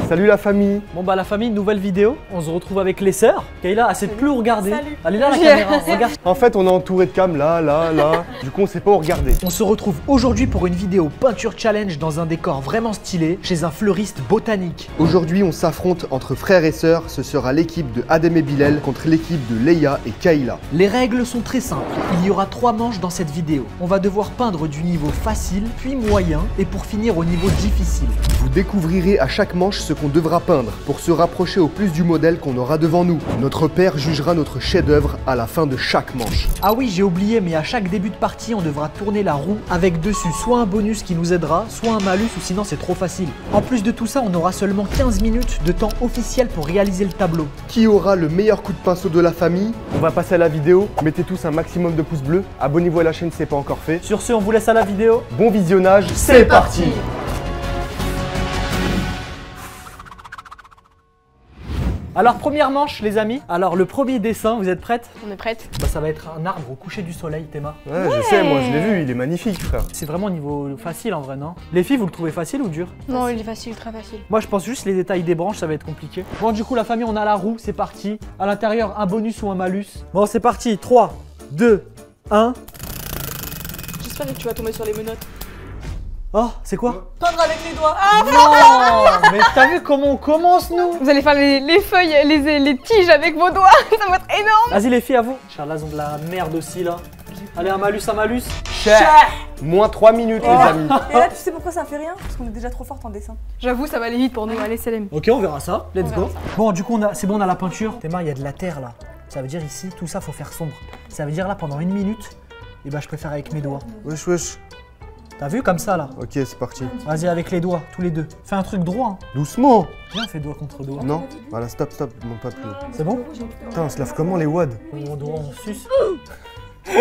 Salut la famille. Bon bah la famille, nouvelle vidéo. On se retrouve avec les sœurs. Kayla, elle sait plus où regarder. Salut. Elle est là la caméra, regarde. En fait, on est entouré de cam là. Du coup, on sait pas où regarder. On se retrouve aujourd'hui pour une vidéo peinture challenge dans un décor vraiment stylé chez un fleuriste botanique. Aujourd'hui, on s'affronte entre frères et sœurs. Ce sera l'équipe de Adem et Bilal contre l'équipe de Leia et Kayla. Les règles sont très simples. Il y aura 3 manches dans cette vidéo. On va devoir peindre du niveau facile, puis moyen, et pour finir au niveau difficile. Vous découvrirez à chaque manche ce qu'on devra peindre pour se rapprocher au plus du modèle qu'on aura devant nous. Notre père jugera notre chef-d'œuvre à la fin de chaque manche. Ah oui, j'ai oublié, mais à chaque début de partie, on devra tourner la roue avec dessus soit un bonus qui nous aidera, soit un malus, ou sinon c'est trop facile. En plus de tout ça, on aura seulement 15 minutes de temps officiel pour réaliser le tableau. Qui aura le meilleur coup de pinceau de la famille? On va passer à la vidéo. Mettez tous un maximum de pouces bleus. Abonnez-vous à la chaîne si ce n'est pas encore fait. Sur ce, on vous laisse à la vidéo. Bon visionnage, C'est parti. Alors première manche les amis, alors le premier dessin, vous êtes prêtes? On est prête. Bah, ça va être un arbre au coucher du soleil, Théma. Ouais, je sais, moi je l'ai vu, il est magnifique frère. C'est vraiment au niveau facile en vrai, non? Les filles, vous le trouvez facile ou dur? Non, il est facile, très facile. Moi je pense juste les détails des branches, ça va être compliqué. Bon du coup la famille, on a la roue, c'est parti. À l'intérieur, un bonus ou un malus. Bon c'est parti, 3, 2, 1. J'espère que tu vas tomber sur les menottes. Oh, c'est quoi? Peindre avec les doigts. Ah, Non. Mais t'as vu comment on commence nous? vous allez faire les feuilles, les tiges avec vos doigts. Ça va être énorme. Vas-y les filles, à vous. Charles, ils ont de la merde aussi là. Allez, un malus, un malus. Moins 3 minutes les amis. Et là, tu sais pourquoi ça fait rien? Parce qu'on est déjà trop forte en dessin. J'avoue, ça va aller vite pour nous. Allez, Selem. Ok, on verra ça. Let's On go. verra ça. Bon, du coup, c'est bon, on a la peinture. Théma, il y a de la terre là. Ça veut dire ici, tout ça, faut faire sombre. Ça veut dire là, pendant 1 minute, et bah, je préfère avec mes doigts. Wesh. T'as vu comme ça là? Ok, c'est parti. Vas-y, avec les doigts, tous les deux. Fais un truc droit. Hein. Doucement. Viens, on fait doigt contre doigt. Non. Voilà, stop, non pas plus. C'est bon? Putain, on se lave comment les wads? On doigt, on suce. Là,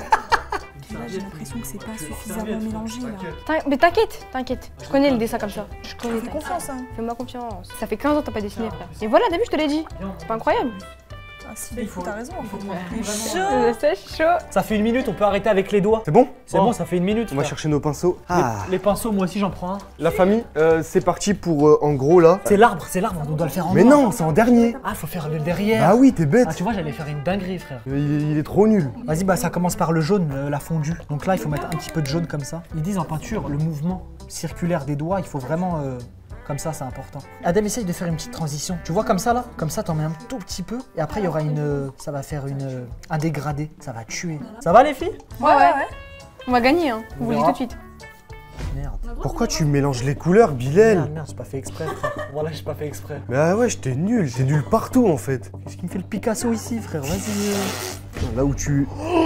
j'ai l'impression que c'est pas suffisamment mélangé là. Mais t'inquiète. Je connais le dessin comme ça. Je connais. Fais confiance, hein. Fais-moi confiance. Ça fait 15 ans que t'as pas dessiné, frère. Et voilà, t'as vu, je te l'ai dit. C'est pas incroyable. Ah, si, t'as raison, en fait. C'est chaud. Ça fait 1 minute, on peut arrêter avec les doigts. C'est bon? C'est bon, ça fait 1 minute. On va frère. chercher nos pinceaux. Les pinceaux, moi aussi j'en prends un. La famille, c'est parti pour en gros là. C'est l'arbre, on doit le faire en Mais noir. non, c'est en dernier. Ah, faut faire le derrière. Ah oui, t'es bête. Ah, tu vois, j'allais faire une dinguerie, frère. Il est trop nul. Vas-y, bah ça commence par le jaune, la fondue. Donc là, il faut mettre un petit peu de jaune comme ça. Ils disent en peinture, le mouvement circulaire des doigts, il faut vraiment comme ça, c'est important. Adem, essaye de faire une petite transition. Tu vois comme ça là? Comme ça, t'en mets un tout petit peu. Et après, il y aura ça va faire un dégradé. Ça va tuer. Ça va les filles? Ouais. On va gagner, hein. On vous le dit tout de suite. Merde. Pourquoi tu mélanges les couleurs, Bilal? Merde, j'ai pas fait exprès, frère. Voilà, j'ai pas fait exprès. Mais ah ouais, t'es nul partout en fait. Qu'est-ce qui me fait le Picasso ici, frère? Vas-y. Là où tu...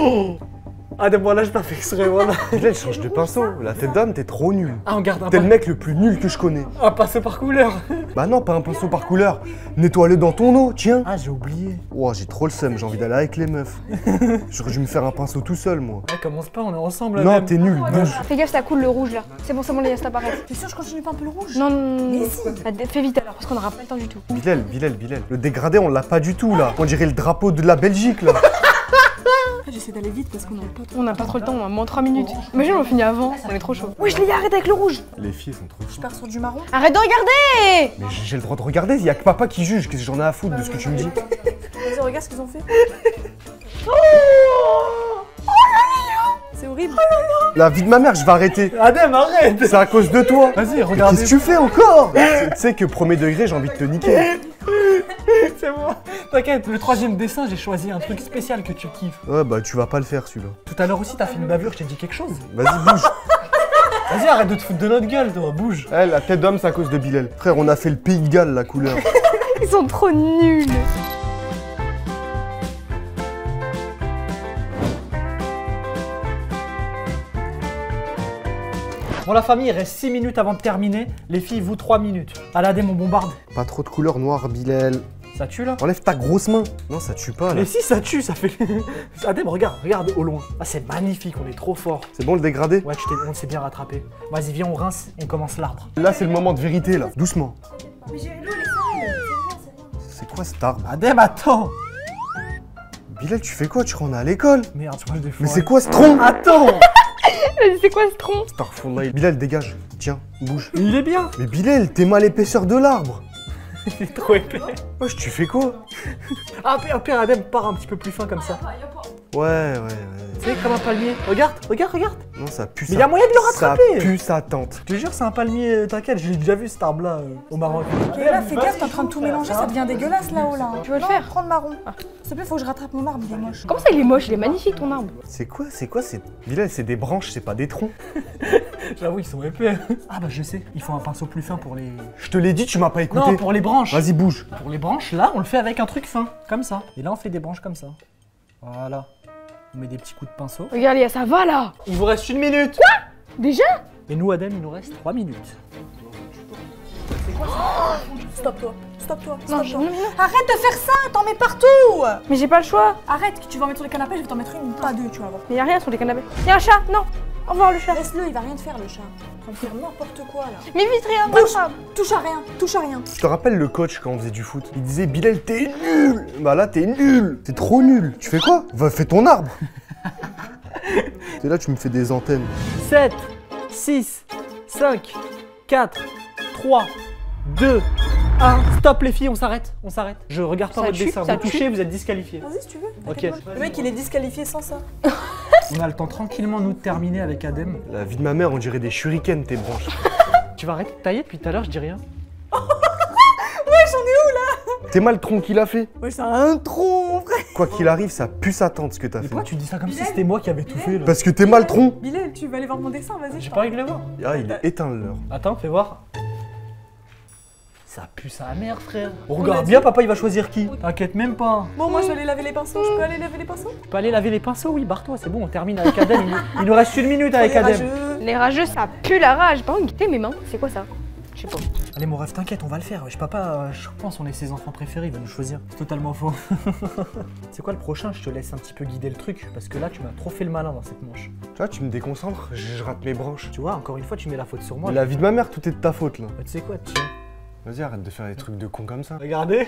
Adem, voilà, j'ai pas fait exprès, voilà. Bilal, change de pinceau. La tête d'homme, t'es trop nul. Ah, on garde un T'es le mec le plus nul que je connais. Un pinceau par couleur. Bah non, pas un pinceau par couleur. Nettoie-le dans ton eau, tiens. Ah, j'ai oublié. Oh, j'ai trop le seum, j'ai envie d'aller avec les meufs. J'aurais dû me faire un pinceau tout seul, moi. Ouais, commence pas, on est ensemble. Non, Adem. t'es nul, bouge. Fais gaffe, ça coule le rouge là. C'est bon, laisse apparaître. T'es sûr, je continue pas un peu le rouge? Non. Mais si. Fais vite alors, parce qu'on aura pas le temps du tout. Bilal. Le dégradé, on l'a pas du tout, là. On dirait le drapeau de la Belgique, là. J'essaie d'aller vite parce qu'on a pas trop. On n'a pas trop le temps, on a moins 3 minutes. Imagine, on finit avant, on est trop chaud. Oui, je l'ai arrête avec le rouge. Les filles sont trop Je pars sur du marron. Arrête de regarder. Mais j'ai le droit de regarder, y a que papa qui juge, qu'est-ce que j'en ai à foutre de ce que tu me dis? Vas-y, regarde ce qu'ils ont fait. C'est horrible. La vie de ma mère, je vais arrêter. Adem, arrête. C'est à cause de toi. Vas-y, Mais regarde. qu'est-ce que tu fais encore? Tu sais que premier degré, j'ai envie de te niquer. C'est moi. T'inquiète, le 3e dessin, j'ai choisi un truc spécial que tu kiffes. Ouais, bah tu vas pas le faire, celui-là. Tout à l'heure aussi, t'as fait une bavure, je t'ai dit quelque chose. Vas-y, bouge. Vas-y, arrête de te foutre de notre gueule, toi, bouge. Eh, la tête d'homme, c'est à cause de Bilal. Frère, on a fait le Pays de Galles, la couleur. Ils sont trop nuls. Bon, la famille, il reste 6 minutes avant de terminer. Les filles, vous 3 minutes. Allez, Adem, on bombarde. Pas trop de couleur noire, Bilal. Ça tue là? Enlève ta grosse main. Non, ça tue pas, là. Mais si, ça tue, ça fait. Adem, regarde au loin. Ah, c'est magnifique, on est trop fort. C'est bon le dégradé? Ouais, on s'est bien rattrapé. Vas-y, viens, on rince, on commence l'arbre. Là, c'est le moment de vérité, là. Doucement. Mais j'ai l'eau, les C'est quoi cet arbre? Adem, attends. Bilal, tu fais quoi? Tu crois qu'on est à l'école? Merde, je me défends. Mais c'est quoi ce tronc? Attends. Vas-y, c'est quoi ce tronc? Starfall, Bilal, dégage. Tiens, bouge. Il est bien. Mais Bilal, t'es mal épaisseur de l'arbre. Il est trop épais. Wesh, tu fais quoi? Ah, pire, Adem, part un petit peu plus fin comme ça. Ouais. Tu sais, comme un palmier. Regarde. Non, ça pue. Mais y a moyen de le rattraper. Ça pue sa tente. Je te jure, c'est un palmier, t'inquiète, j'ai déjà vu cet arbre-là au Maroc. Ok, là, fais gaffe, t'es en train de tout mélanger, ça devient dégueulasse là-haut là. Tu veux le Non, faire? prends le marron. S'il te plaît, faut que je rattrape mon arbre, il est moche. Comment ça, il est moche? Il est magnifique ton arbre. C'est quoi? Bilal, c'est des branches, c'est pas des troncs. J'avoue, ils sont épais. Ah bah je sais, il faut un pinceau plus fin pour les... Je te l'ai dit, tu m'as pas écouté. Non, pour les branches. Vas-y, bouge. Pour les branches, là, on le fait avec un truc fin, comme ça. Et là, on fait des branches comme ça. Voilà. On met des petits coups de pinceau. Regarde, Léa, ça va là. Il vous reste 1 minute. Déjà? Et nous, Adem, il nous reste 3 minutes. Stop-toi. Non, non. Arrête de faire ça, t'en mets partout. Mais j'ai pas le choix. Arrête, tu vas en mettre sur le canapé, je vais t'en mettre une, pas deux, tu vas voir. Mais y a rien sur les canapés. Y a un chat, non. Au revoir le chat. Laisse-le, il va rien te faire le chat. Il va faire n'importe quoi là. Mais vite, rien, Bouge. pas. Touche à rien. Je te rappelle le coach quand on faisait du foot. Il disait Bilal, t'es nul. Bah là, t'es nul. T'es trop nul. Tu fais quoi? Va, fais ton arbre. T'es là, tu me fais des antennes. 7, 6, 5, 4, 3, 2, 1. Stop les filles, on s'arrête. Je regarde pas Ça votre tue, dessin. ça Vous touchez, vous êtes disqualifiés. Vas-y si tu veux. Ok. Le mec il est disqualifié sans ça. On a le temps tranquillement nous de terminer avec Adem. La vie de ma mère, on dirait des shurikens, tes branches. Tu vas arrêter de tailler depuis tout à l'heure, je dis rien. T'es mal le tronc qu'il a fait. Ouais, c'est un tronc mon frère. Quoi qu'il arrive, ça pue sa tente ce que t'as Mais fait. pourquoi tu dis ça comme si c'était moi qui avais tout fait là? Parce que t'es mal tronc. Bilal, tu vas aller voir mon dessin, vas-y. J'ai pas envie de le voir. Ah, il est éteint le leur. Attends, fais voir. Ça pue sa mère, frère. On Regarde l'a bien, dit. papa, il va choisir qui? T'inquiète même pas. Bon, moi je vais aller laver les pinceaux. Je peux aller laver les pinceaux? Tu peux aller laver les pinceaux, oui, barre-toi, c'est bon, on termine avec Adem. Il nous reste 1 minute avec Les Adem. rageux. Les rageux, ça pue la rage. Par contre, quitter mes mains. C'est quoi ça? Je sais pas. Allez, mon rêve, t'inquiète, on va le faire. Wesh, papa, je pense on est ses enfants préférés, il va nous choisir. C'est totalement faux. C'est quoi le prochain? Je te laisse un petit peu guider le truc, parce que là, tu m'as trop fait le malin dans cette manche. Tu vois, tu me déconcentres, je rate mes branches. Tu vois, encore une fois, tu mets la faute sur moi. Mais la vie de ma mère, tout est de ta faute là. Bah, tu sais quoi, tiens. Vas-y, arrête de faire des trucs de con comme ça. Regardez.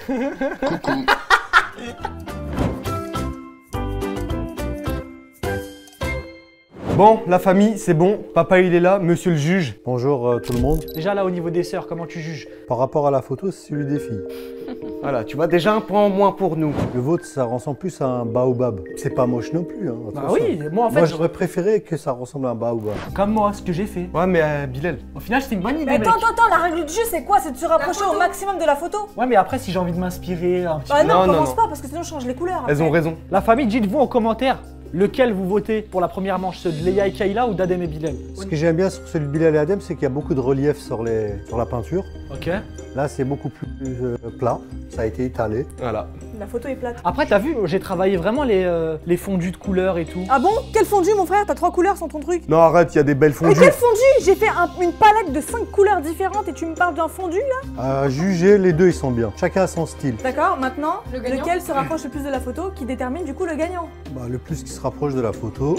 Bon, la famille, c'est bon. Papa, il est là. Monsieur le juge. Bonjour tout le monde. Déjà là, au niveau des sœurs, comment tu juges? Par rapport à la photo, c'est celui des filles. Voilà, tu vois, déjà un point en moins pour nous. Le vôtre, ça ressemble plus à un baobab. C'est pas moche non plus. Hein, Bah attention. oui, moi en fait, Moi, j'aurais préféré que ça ressemble à un baobab. comme moi, ce que j'ai fait. Ouais, mais Bilal. Au final, c'était une bonne idée, Mais mec. attends, la règle du jeu c'est quoi? C'est de se rapprocher au maximum de la photo. Ouais, mais après, si j'ai envie de m'inspirer un petit Bah peu. non, Non, commence non. pas parce que sinon je change les couleurs. Elles ont raison. La famille, dites-vous en commentaire lequel vous votez pour la première manche, ceux de Léa et Kayla ou d'Adem et Bilal. Ce que j'aime bien sur celui de Bilal et Adem, c'est qu'il y a beaucoup de relief sur la peinture. Ok. Là, c'est beaucoup plus plat. Ça a été étalé. Voilà. La photo est plate. Après, t'as vu, j'ai travaillé vraiment les fondus de couleurs et tout. Ah bon? Quel fondu mon frère? T'as 3 couleurs sur ton truc? Non, arrête, il y a des belles Mais fondues. quel fondu? J'ai fait une palette de 5 couleurs différentes et tu me parles d'un fondu là? À juger, les deux, ils sont bien. Chacun a son style. D'accord, maintenant, Le gagnant. lequel se rapproche le plus de la photo qui détermine du coup le gagnant? Bah, le plus qui se rapproche de la photo,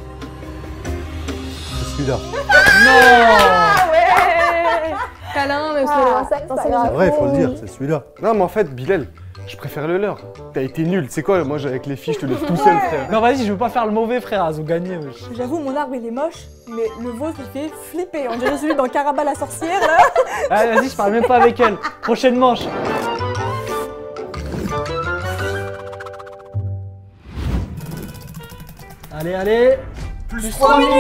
c'est celui-là. Ah ouais. Câlin, mais c'est C'est vrai, il faut le dire, c'est celui-là. Non, mais en fait, Bilal, je préfère le leur. T'as été nul. C'est quoi, moi, avec les filles, je te laisse tout seul, frère. Non, vas-y, je veux pas faire le mauvais, frère, à gagner. wesh. J'avoue, mon arbre il est moche, mais le vôtre il fait flipper. On dirait celui dans Caraba la sorcière là. Allez, vas-y, je parle même pas avec elle. Prochaine manche. Allez, allez. Plus 3 minutes.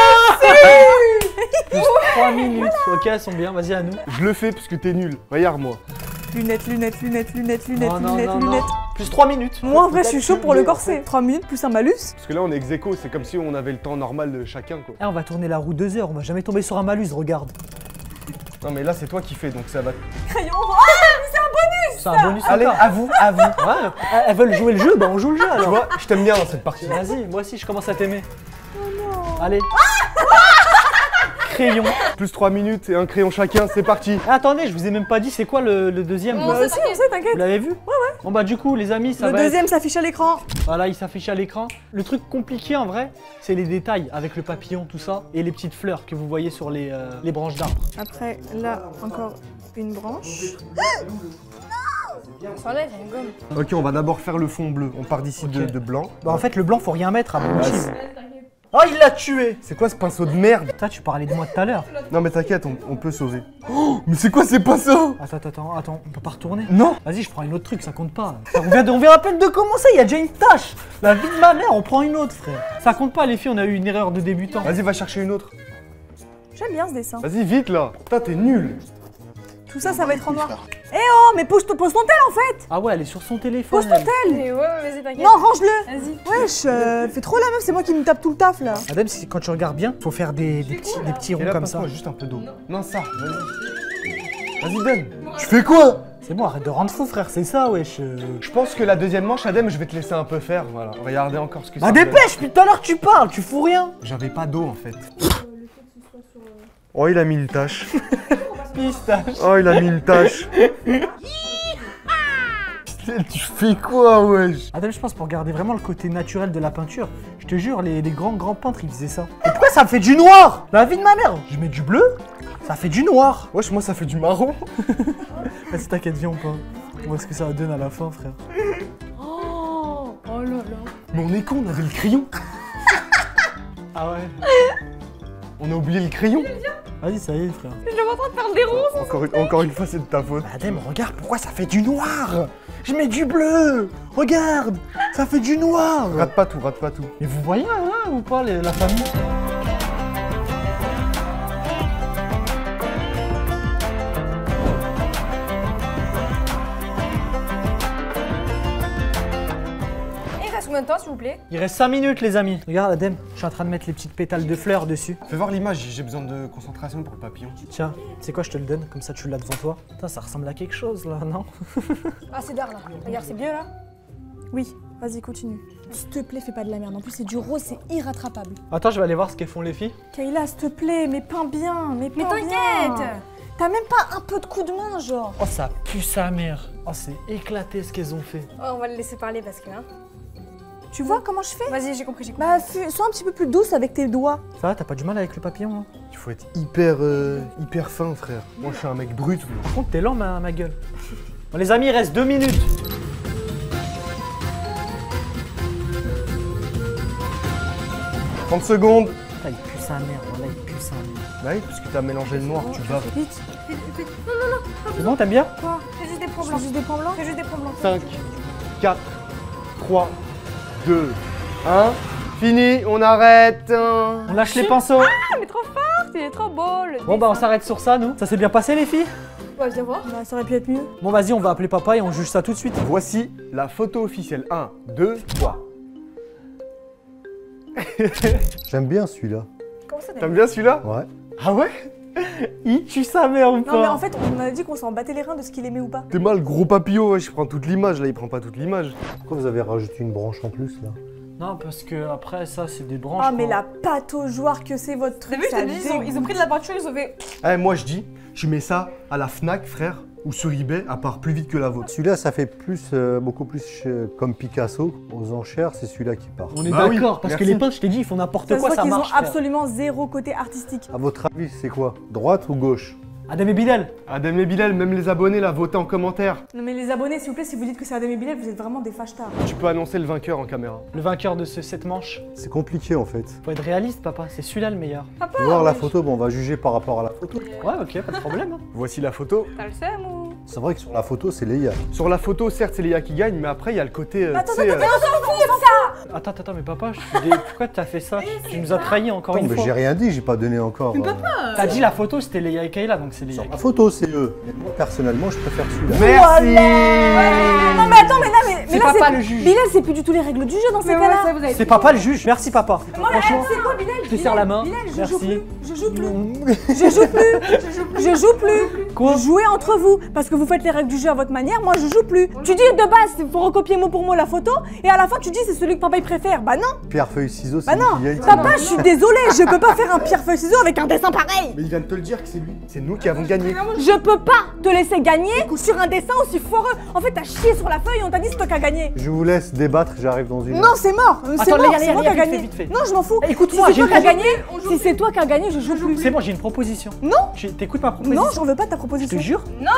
Plus 3 minutes. Ok, elles sont bien, vas-y à nous. Je le fais parce que t'es nul. Regarde-moi. Lunettes. Non, non, non, non. Plus 3 minutes. Moi en vrai je suis chaud pour le corset. 3 minutes plus un malus. Parce que là, on est ex aequo, c'est comme si on avait le temps normal de chacun, quoi. Eh, on va tourner la roue 2 heures, on va jamais tomber sur un malus, regarde. Non, mais là, c'est toi qui fais, donc ça va. Crayon. C'est un bonus. Allez, encore. avoue. Ouais, elles veulent jouer le jeu, bah on joue le jeu Tu alors. vois, je t'aime bien dans cette partie. Vas-y, moi aussi je commence à t'aimer. Allez. Crayon. Plus 3 minutes et un crayon chacun, c'est parti. Ah, attendez, je vous ai même pas dit c'est quoi le deuxième. Bon, Vous Bah aussi on sait, t'inquiète. l'avez vu? Ouais. Bon bah du coup les amis, ça Le va deuxième s'affiche à l'écran. Voilà, il s'affiche à l'écran. Le truc compliqué en vrai, c'est les détails avec le papillon, tout ça, et les petites fleurs que vous voyez sur les branches d'arbres. Après là encore une branche. On s'enlève, on gomme. Ok, on va d'abord faire le fond bleu. On part d'ici Ok. de blanc. Bah en fait le blanc faut rien mettre à bon chiffre. Oh, il l'a tué. C'est quoi ce pinceau de merde? Toi, tu parlais de moi tout à l'heure. Non mais t'inquiète, on peut sauver. Oh, mais c'est quoi ces pinceaux? Attends, on peut pas retourner? Non. Vas-y, je prends une autre truc, ça compte pas. On vient à peine de commencer, il y a déjà une tâche. La vie de ma mère, on prend une autre, frère. Ça compte pas, les filles, on a eu une erreur de débutant. Vas-y, va chercher une autre. J'aime bien ce dessin. Vas-y, vite là. Putain, t'es nul. Tout ça, ça va être en noir. Eh oh, mais pose ton tel en fait. Ah ouais, elle est sur son téléphone. Pose ton elle. tel. Mais ouais, vas-y, t'inquiète. Non, range-le. Vas-y. Wesh, fais trop la meuf, c'est moi qui me tape tout le taf là. Madame, quand tu regardes bien, faut faire des petits Et ronds là, comme ça. passe-moi juste un peu d'eau. Non, ça, vas-y. Vas-y, donne. Tu fais quoi? C'est bon, arrête de rendre fou, frère, c'est ça, wesh. Je pense que la deuxième manche, Adem, je vais te laisser un peu faire. Voilà, regardez encore ce que Bah ça donne. dépêche, depuis tout à l'heure tu parles, tu fous rien. J'avais pas d'eau en fait. Oh, il a mis une tache. Pistache. Oh, il a mis une tache. Tu fais quoi, wesh? Adam, je pense pour garder vraiment le côté naturel de la peinture, je te jure, les grands peintres ils faisaient ça. Et pourquoi ça me fait du noir? La vie de ma mère. Je mets du bleu, ça fait du noir. Wesh, moi ça fait du marron. Vas-y, t'inquiète, viens, on peut. On voit ce que ça donne à la fin, frère. Oh là là. Mais on est con, on avait le crayon. Ah ouais. On a oublié le crayon. Vas-y, ça y est, frère. Je suis en train de faire des ronds. Encore une fois, c'est de ta faute. Adam, regarde pourquoi ça fait du noir. Je mets du bleu. Regarde, ça fait du noir. Rate pas tout, rate pas tout. Mais vous voyez, hein, ou pas, la famille? Il reste combien de temps, s'il vous plaît? Il reste 5 minutes, les amis. Regarde, Adem, je suis en train de mettre les petites pétales de fleurs dessus. Fais voir l'image, j'ai besoin de concentration pour le papillon. Tiens, c'est quoi, je te le donne, comme ça tu l'as devant toi. Putain, ça ressemble à quelque chose, là, non? Ah, c'est d'art là. Regarde, c'est bien là. Oui, vas-y, continue. S'il te plaît, fais pas de la merde. En plus, c'est du rose, c'est irrattrapable. Attends, je vais aller voir ce qu'elles font les filles. Kayla, s'il te plaît, mais peins bien, mais Mais peins bien. t'inquiète. T'as même pas un peu de coup de main, genre. Oh, ça pue sa mère. Oh, c'est éclaté ce qu'elles ont fait. Oh, on va le laisser parler parce que. Hein. Tu vois comment je fais? Vas-y, j'ai compris, j'ai compris. Bah, sois un petit peu plus douce avec tes doigts. Ça va, t'as pas du mal avec le papillon, hein? Il faut être hyper fin, frère. Moi, je suis un mec brut. Par contre, t'es lent, ma gueule. Bon, les amis, il reste 2 minutes. « 30 secondes. Putain, il pue sa mère, voilà, il pue sa mère. Bah oui, parce que t'as mélangé le noir, tu baves. Vite. C'est bon, t'aimes bien? Quoi? Fais juste des points Je blancs. fais juste des points blancs. Fais juste des points blancs. 5, 4, 3, 2, 1. Fini, on arrête. On lâche les pinceaux. Ah, mais trop fort, il est trop beau le. Bon, bah, on s'arrête sur ça, nous. Ça s'est bien passé, les filles? Ouais, viens voir. Bah, ça aurait pu être mieux. Bon, vas-y, on va appeler papa et on juge ça tout de suite. Voici la photo officielle. 1, 2, 3. J'aime bien celui-là. Comment ça, T'aimes bien celui-là? Ouais. Ah ouais? Il tue sa mère ou pas? Non, mais en fait, on a dit qu'on s'en battait les reins de ce qu'il aimait ou pas. T'es mal, gros papillon, ouais, je prends toute l'image, là, il prend pas toute l'image. Pourquoi vous avez rajouté une branche en plus là? Non, parce que après, ça, c'est des branches. Ah, mais quoi. la pataugeoire que c'est votre T'as truc, vu, je ça t'ai dit, ils ont pris de la peinture, ils ont fait. Eh, moi, je dis, je mets ça à la Fnac, frère, ou sur eBay, à part plus vite que la vôtre. Celui-là, ça fait plus, beaucoup plus comme Picasso. Aux enchères, c'est celui-là qui part. On est Bah oui, d'accord, parce que merci. les peintres, je t'ai dit, ils font n'importe Ça se quoi, voit ça qu'ils ont marche. frère. absolument zéro côté artistique. À votre avis, c'est quoi? Droite ou gauche? Adam et Bilal. Adem et Bilal, même les abonnés, là, votez en commentaire. Non, mais les abonnés, s'il vous plaît, si vous dites que c'est Adam et Bilal, vous êtes vraiment des fâchetards. Tu peux annoncer le vainqueur en caméra. Le vainqueur de cette manche. C'est compliqué en fait. Faut être réaliste, papa, c'est celui-là le meilleur. Tu veux voir la photo, bon, on va juger par rapport à la photo. Ouais, ok, pas de problème. hein. Voici la photo. T'as le seum ou. C'est vrai que sur la photo, c'est Léa. Sur la photo, certes, c'est Léa qui gagne, mais après, il y a le côté. Attends, tu sais, Attends, mais papa, pourquoi t'as fait ça? Tu nous as trahis encore Attends, une mais fois. j'ai rien dit, j'ai pas donné encore. T'as dit la photo, c'était Léa et Kayla, donc c'est Léa. Sur la photo, c'est eux. Mais moi, personnellement, je préfère celui-là. Merci. Non, mais attends, mais là, C'est papa le juge. Bilal, c'est plus du tout les règles du jeu dans ces Mais ouais, cas-là. ça, vous avez. C'est papa le juge. Merci, papa. Moi, Franchement, c'est quoi, Bilal? je te serre la main. Bilal, je Merci. joue plus. Je joue plus. Je joue plus. Je joue plus. Quoi? Jouez entre vous, parce que vous faites les règles du jeu à votre manière, moi je joue plus. Tu dis de base, il faut recopier mot pour mot la photo, et à la fin tu dis c'est celui que papa il préfère. Bah non, Pierre, feuille, ciseaux, c'est bah non. lui qui gagne. Papa, je suis désolée, je peux pas faire un pierre-feuille-ciseaux avec un dessin pareil. Mais il vient de te le dire que c'est lui. C'est nous qui avons gagné. Je peux pas te laisser gagner sur un dessin aussi foireux. En fait, t'as chié sur la feuille et on t'a dit c'est toi qui as gagné. Je vous laisse débattre, j'arrive dans une Non, c'est mort. C'est Attends, mort, Léa, c'est moi Léa, qui a vite fait, gagné. vite fait. Non, je m'en fous. Écoute-moi, si c'est j'ai toi qui as une gagné, si c'est toi qui as gagné, je joue plus. C'est bon, j'ai une proposition. Non. T'écoutes ma proposition? Non, j'en veux pas de ta Je te proposition. jure. Non.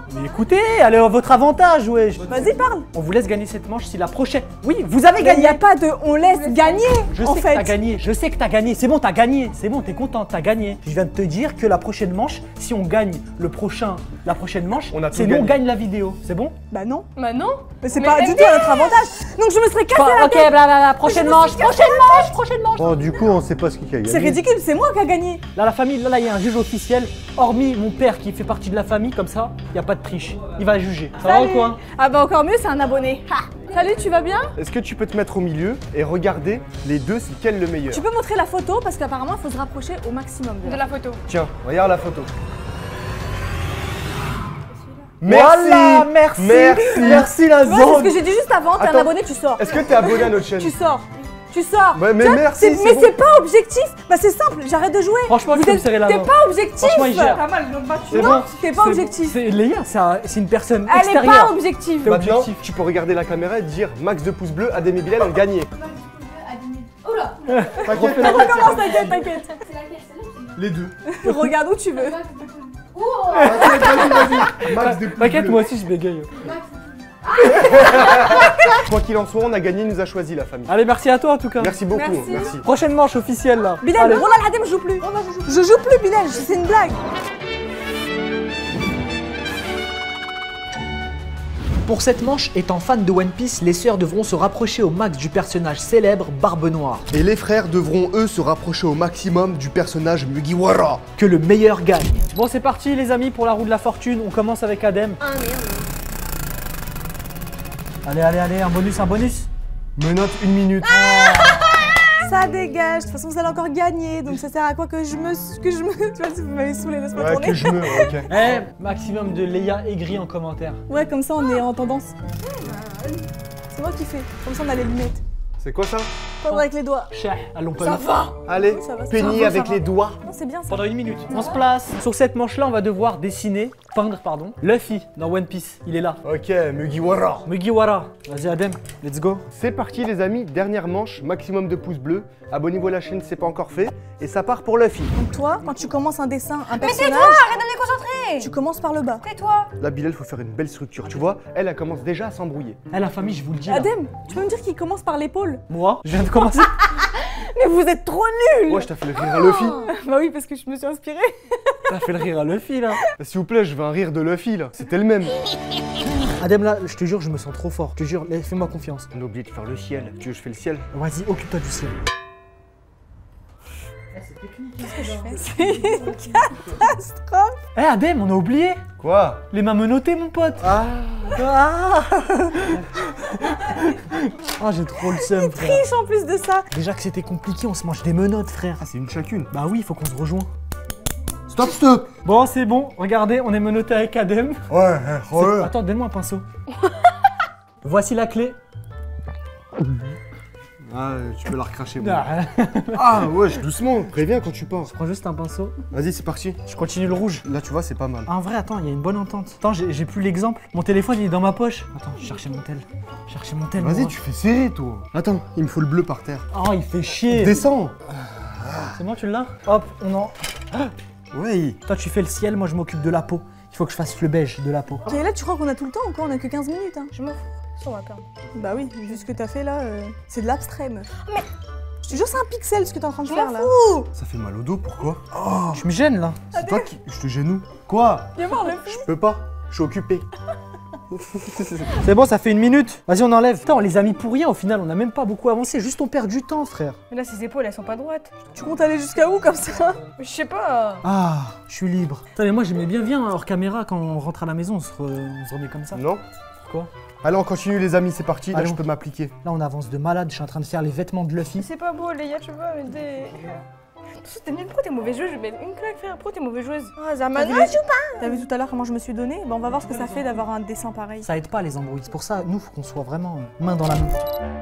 Mais écoutez, allez à votre avantage, wesh. Vas-y, parle. On vous laisse gagner cette manche si la prochaine. Oui, vous avez Il gagné. n'y a pas de on laisse gagner, Je en sais que t'as fait. gagné, je sais que t'as gagné, c'est bon, t'as gagné, c'est bon, t'es content, t'as gagné. Je viens de te dire que la prochaine manche, si on gagne la prochaine manche, On a tout c'est nous, on gagné. gagne la vidéo, c'est bon? Bah non, Bah non. mais c'est Mais pas du tout à notre avantage. Donc je me serais cassé la Ok, tête. blablabla, prochaine manche, prochaine manche. Bon, du coup, on sait pas ce qui a gagné. C'est ridicule, c'est moi qui a gagné. Là, la famille, là, il y a un juge officiel, hormis mon père qui fait partie de la famille, comme ça, il n'y a pas de triche. Il va juger. Ça va ou quoi? Ah bah encore mieux, c'est un abonné. Ha. Salut, tu vas bien? Est-ce que tu peux te mettre au milieu et regarder les deux, c'est quel le meilleur? Tu peux montrer la photo parce qu'apparemment il faut se rapprocher au maximum. De la photo. Tiens, regarde la photo. Voilà, merci. Merci la Ouais, c'est ce zone. que j'ai dit juste avant, t'es un Attends. abonné, tu sors. Est-ce que t'es abonné à notre chaîne? Tu sors. Tu sors. Ouais, mais Tu vois, merci, Mais c'est bon. c'est pas objectif. Bah c'est simple, j'arrête de jouer. Franchement, je peux me serrer la T'es main. pas objectif. Franchement, il gère. Pas mal, donc bah tu C'est non, bon. t'es pas C'est- objectif. C'est Léa, c'est une personne Elle est extérieure. pas objective. T'es Maintenant, objectif. tu peux regarder la caméra et dire max de pouces bleus, Adem et Bilal ont gagné. Oula. T'inquiète, Recommence, t'inquiète, t'inquiète. les deux. Regarde où tu veux. Vas-y, max de pouces T'inquiète, bleus. moi aussi je bégaye. Quoi qu'il en soit, on a gagné, nous a choisi la famille. Allez, merci à toi en tout cas. Merci beaucoup, Merci. merci. Prochaine manche officielle là. Bilal, Allez. oh là là, je joue plus. Je joue plus, Bilal, c'est une blague. Pour cette manche, étant fan de One Piece, les sœurs devront se rapprocher au max du personnage célèbre Barbe Noire. Et les frères devront eux se rapprocher au maximum du personnage Mugiwara. Que le meilleur gagne. Bon, c'est parti les amis pour la roue de la fortune. On commence avec Adem. Ah merde. Allez, un bonus. Menotte 1 minute. Ça dégage, de toute façon vous allez encore gagner, donc ça sert à quoi que je me... Tu vois, si vous m'avez saoulé, laisse-moi Ouais, tourner. que je me. Ok. Eh, maximum de Léa aigri en commentaire. Ouais, comme ça on est en tendance. C'est moi qui fais, comme ça on a les lunettes. C'est quoi ça? Prendre avec les doigts. Cheh, allons pas. Ça va. Allez, Ça va, ça peigner va, avec ça va. les doigts. Non, c'est bien ça. Pendant 1 minute. On se place. Sur cette manche-là, on va devoir peindre, Luffy dans One Piece. Il est là. Ok, Mugiwara. Mugiwara. Vas-y Adem, let's go. C'est parti les amis, dernière manche, maximum de pouces bleus. Abonnez-vous à la chaîne si c'est pas encore fait. Et ça part pour Luffy. Donc toi, quand tu commences un dessin, un Mais personnage, tais-toi, arrête de me déconcentrer. tu commences par le bas. Tais-toi. Là, Bilal, faut faire une belle structure. Tu vois, elle commence déjà à s'embrouiller. Eh la famille, je vous le dis. Là. Adem, tu peux me dire qu'il commence par l'épaule? Moi, je viens de commencer. Mais vous êtes trop nuls. Ouais, je t'ai fait le rire à Luffy. Bah oui, parce que je me suis inspirée. T'as fait le rire à Luffy là. S'il vous plaît, je veux un rire de Luffy là. C'était le même. Adem là, je te jure, je me sens trop fort. Je te jure, fais-moi confiance. On a oublié de faire le ciel. Tu veux que je fais le ciel? Vas-y, occupe-toi du ciel. C'est une catastrophe. Eh Adem, on a oublié. Quoi? Les mains menottées, mon pote. Ah. Ah, j'ai trop le seum, frère. Triche en plus de ça. Déjà que c'était compliqué, on se mange des menottes, frère. Ah, c'est une chacune. Bah oui, il faut qu'on se rejoigne. Stop, stop. Bon, c'est bon. Regardez, on est menotté avec Adem. Ouais, C'est- Attends, donne-moi un pinceau. Voici la clé. Ah, tu peux la recracher. Moi. Ah, Ah, ouais, doucement. Préviens quand tu pars. je prends juste un pinceau. Vas-y, c'est parti. Je continue le rouge. Là, tu vois, c'est pas mal. Ah, en vrai, attends, il y a une bonne entente. Attends, j'ai plus l'exemple. Mon téléphone, il est dans ma poche. Attends, je cherchais mon tel. Vas-y, moi. tu fais serrer, toi. Attends, il me faut le bleu par terre. Oh, il fait chier. Descends. C'est bon, tu l'as? Hop, on en... Ouais. Toi, tu fais le ciel, moi, je m'occupe de la peau. Il faut que je fasse le beige de la peau. Et là, tu crois qu'on a tout le temps ou quoi? On a que 15 minutes. Hein. Je m'en fous. Ça, on va perdre. Bah oui, vu ce que t'as fait là, c'est de l'abstrait, meuf. Mais je te jure, c'est un pixel ce que t'es en train de Je faire m'en là. Ça fait mal au dos, pourquoi? Tu me gênes, là. C'est toi qui. Je te gêne où? Quoi? Viens voir le film. Je peux pas. Je suis occupé. C'est bon, ça fait 1 minute. Vas-y, on enlève. Putain, on les a mis pour rien au final. On n'a même pas beaucoup avancé. Juste, on perd du temps, frère. Mais là, ses épaules, elles sont pas droites. Tu comptes aller jusqu'à où comme ça? Je sais pas. Ah, je suis libre. Putain, mais moi, j'aimais bien hors caméra quand on rentre à la maison. On se remet comme ça. Non? Pourquoi? Allez, on continue, les amis, c'est parti. Là, Allons. je peux m'appliquer. Là, on avance de malade. Je suis en train de faire les vêtements de Luffy. C'est pas beau, Léa, tu vois, mais t'es. T'es nul, pourquoi t'es mauvaise joueuse? Je vais mettre une claque, frère. Pourquoi t'es mauvaise joueuse? Ah, Zaman, T'as vu tout à l'heure comment je me suis donnée? Bah on va voir ce que ça fait d'avoir un dessin pareil. Ça aide pas les embrouilles. C'est pour ça, nous, faut qu'on soit vraiment main dans la main.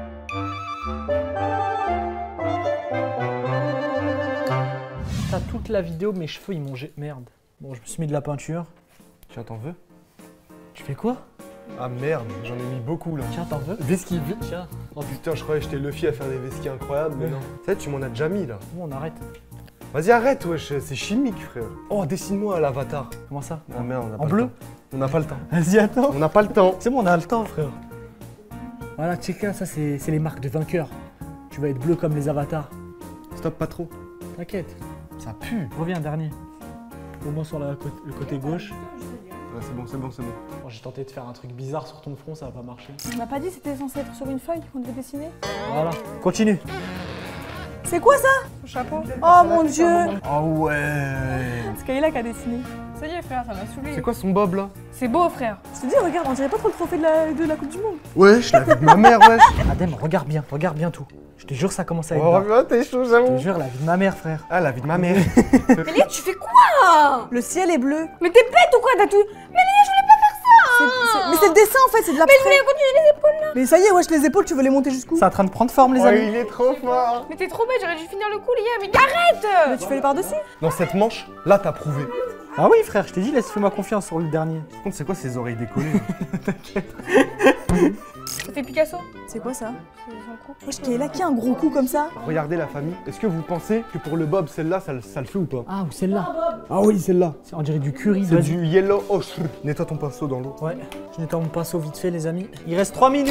T'as toute la vidéo, mes cheveux, ils m'ont... Merde. Bon, je me suis mis de la peinture. Tiens, t'en veux? Tu fais quoi? Ah merde, j'en ai mis beaucoup là. Tiens, t'en veux? Vesquille. Tiens. Oh putain, je croyais que j'étais Luffy à faire des vesquilles incroyables, mais non. Ça, tu m'en as déjà mis là. Bon, on arrête. Vas-y, arrête, wesh, c'est chimique, frère. Oh, dessine-moi l'avatar. Comment ça? Ah merde, on a pas En le bleu? temps. On n'a pas le temps. Vas-y, attends. On n'a pas le temps. C'est bon, on a le temps, frère. Voilà, check ça, c'est les marques de vainqueurs. Tu vas être bleu comme les avatars. Stop, pas trop. T'inquiète. Ça pue. Reviens, dernier. Au moins sur le côté gauche. Ouais, c'est bon, c'est bon, c'est bon. Bon, j'ai tenté de faire un truc bizarre sur ton front, ça va pas marcher. On m'a pas dit que c'était censé être sur une feuille qu'on devait dessiner. Voilà. Continue. C'est quoi ça? Son chapeau. Oh mon dieu! Ah ouais. C'est Kayla qui a dessiné. Ça y est, frère, ça m'a saoulé. C'est quoi son bob là? C'est beau, frère. Je te dis, regarde, on dirait pas trop le trophée de la Coupe du Monde. Wesh, la vie de ma mère, wesh. Adem, regarde bien tout. Je te jure, ça commence à être Oh, bien. t'es chaud, Je te j'avoue. jure, la vie de ma mère, frère. Ah, la vie de ma mère. Mais Léa, tu fais quoi? Le ciel est bleu. Mais t'es bête ou quoi? T'as tout. Mais c'est le dessin en fait, c'est de la Mais je voulais continuer les épaules là. Mais ça y est, wesh, les épaules, tu veux les monter jusqu'où? C'est en train de prendre forme, les Oh, amis. il est trop fort. Mais t'es trop bête, j'aurais dû finir le coup, Léa. Mais arrête. Mais tu fais les par-dessus? Dans cette manche, là, t'as prouvé. Ah oui, frère, je t'ai dit, fais-moi confiance sur le dernier. Par contre, c'est quoi ces oreilles décollées? Ça fait Picasso. C'est quoi ça? C'est son coup. Wesh, Kayla, qui a un gros coup comme ça? Regardez la famille. Est-ce que vous pensez que pour le bob, celle-là, ça le fait ou pas? Ah, ou celle-là. Ah oui, celle-là. On dirait du curry. C'est vas-y. du yellow ochre. Nettoie ton pinceau dans l'eau. Ouais, je nettoie mon pinceau vite fait, les amis. Il reste 3 minutes.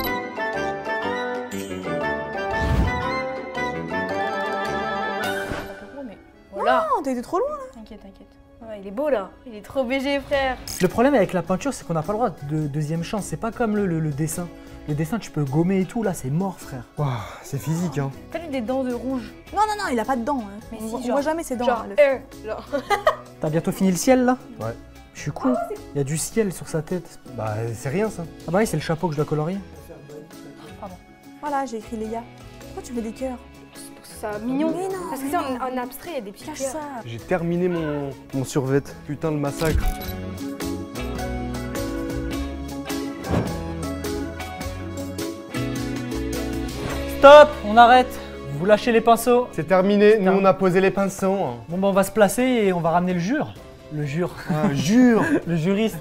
Mais voilà. Non, t'as été trop loin là. T'inquiète, t'inquiète. Ouais, il est beau là. Il est trop BG, frère. Le problème avec la peinture, c'est qu'on n'a pas le droit de deuxième chance. C'est pas comme le dessin. Le dessin, tu peux gommer et tout. Là, c'est mort, frère. Waouh, c'est physique, hein. Fais-lui des dents de rouge. Non, non, non, il a pas de dents. Hein. Mais on si, voit, on genre- voit jamais ses dents. Genre, hein, le- genre. T'as bientôt fini le ciel, là? Ouais. Je suis con. Il y a du ciel sur sa tête. Bah, c'est rien, ça. Ah bah oui, c'est le chapeau que je dois colorier. Voilà, j'ai écrit Léa. Pourquoi tu mets des cœurs? Pour que ça soit mignon. Mais non, Parce que mais c'est non. en abstrait, il y a des petits Cache cœurs. ça. J'ai terminé mon survêt. Putain de massacre. Stop, on arrête. Vous lâchez les pinceaux. C'est terminé. Nous, Terminé. on a posé les pinceaux. Bon bah on va se placer et on va ramener le jure. Le jure. Ah, jure. Le juriste.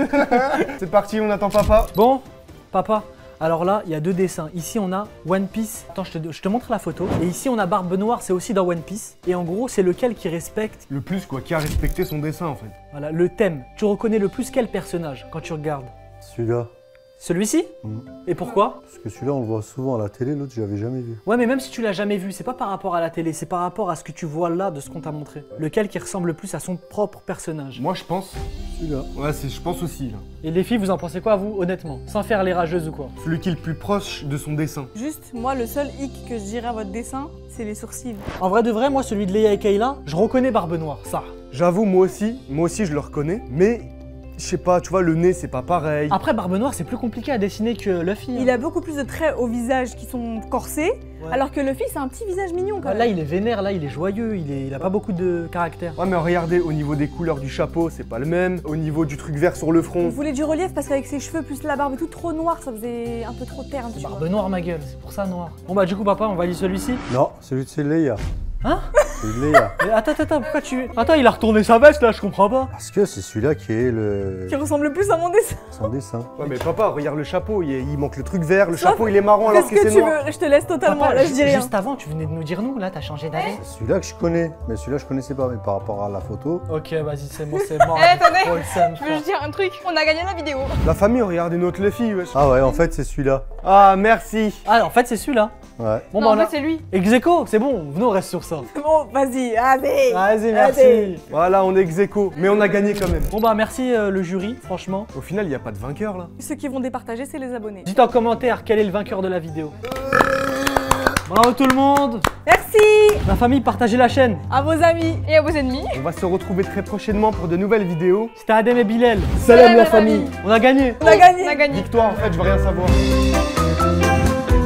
C'est parti, on attend papa. Bon, papa, alors là, il y a 2 dessins. Ici, on a One Piece. Attends, je te montre la photo. Et ici, on a Barbe Noire, c'est aussi dans One Piece. Et en gros, c'est lequel qui respecte Le plus, quoi, qui a respecté son dessin, en fait. voilà, le thème. Tu reconnais le plus quel personnage quand tu regardes? Celui-là. Celui-ci? Mm. Et pourquoi? Parce que celui-là, on le voit souvent à la télé, l'autre, je l'avais jamais vu. Ouais, mais même si tu l'as jamais vu, c'est pas par rapport à la télé, c'est par rapport à ce que tu vois là de ce qu'on t'a montré. Lequel qui ressemble le plus à son propre personnage. Moi, je pense. Celui-là. Ouais, je pense aussi, là. Et les filles, vous en pensez quoi, vous, honnêtement? Sans faire les rageuses ou quoi? Celui qui est le plus proche de son dessin. Juste, moi, le seul hic que je dirais à votre dessin, c'est les sourcils. En vrai de vrai, moi, celui de Léa et Kayla, je reconnais Barbe Noire, ça. J'avoue, moi aussi, je le reconnais. Mais, je sais pas, tu vois, le nez, c'est pas pareil. Après, Barbe Noire, c'est plus compliqué à dessiner que Luffy. Il a beaucoup plus de traits au visage qui sont corsés, Ouais. alors que Luffy, c'est un petit visage mignon quand Ah, même. là, il est vénère, là, il est joyeux, il a pas beaucoup de caractère. Ouais, mais regardez, au niveau des couleurs du chapeau, c'est pas le même. Au niveau du truc vert sur le On front. voulait du relief parce qu'avec ses cheveux plus la barbe et tout trop noir, ça faisait un peu trop terne, tu vois. Barbe Noire, ma gueule, c'est pour ça noir. Bon, bah, du coup, papa, on valide celui-ci. Non, celui de c'est Léa. Hein? C'est de Léa. Mais attends, pourquoi tu. Attends, il a retourné sa veste là, je comprends pas. Parce que c'est celui-là qui est Qui ressemble le plus à mon dessin. son dessin. Ouais, mais papa, regarde le chapeau, il manque le truc vert, le Sauf- chapeau il est marron alors Qu'est-ce que que c'est tu noir. veux? Je te laisse totalement, Papa, là je dis rien. Juste avant, tu venais de nous dire nous, là, t'as changé d'avis. C'est celui-là que je connais. Mais celui-là, je connaissais pas. Mais par rapport à la photo, Ok, vas-y, c'est mort. Eh, attendez. Trop le seum, Je veux frère. juste dire un truc. On a gagné la vidéo. La famille, regardez notre Luffy, wesh. ah ouais, en fait, c'est celui-là. Ah, merci. Ah, en fait, c'est celui-là. Ouais. Bon, Non, bah, en on a. fait, c'est lui. Execo, c'est bon, venez, on reste sur ça. Bon, vas-y, allez. Vas-y, Allez. merci. Voilà, on est ex-aequo, mais on a gagné quand même. Bon, bah, merci le jury, franchement. Au final, il n'y a pas de vainqueur là. Ceux qui vont départager, c'est les abonnés. Dites en commentaire quel est le vainqueur de la vidéo. Bravo tout le monde. Merci La famille, partagez la chaîne. à vos amis. Et à vos ennemis. On va se retrouver très prochainement pour de nouvelles vidéos. C'était Adem et Bilal. Salam la la famille. On a gagné. On a gagné. On a gagné. Victoire, en fait, je veux rien savoir.